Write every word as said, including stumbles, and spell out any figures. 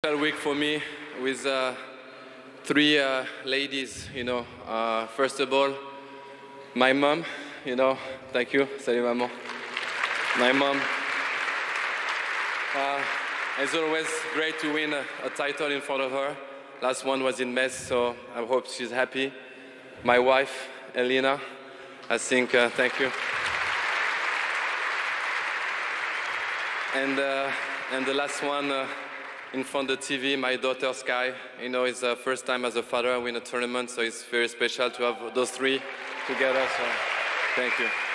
special week for me with uh, three uh, ladies, you know. Uh, first of all, my mom, you know, thank you, salut maman. My mom. Uh, it's always great to win a, a title in front of her. Last one was in Metz, so I hope she's happy. My wife, Elina, I think, uh, thank you. And, uh, and the last one, uh, in front of the T V, my daughter Skai. You know, it's the first time as a father I win a tournament, so it's very special to have those three together, so thank you.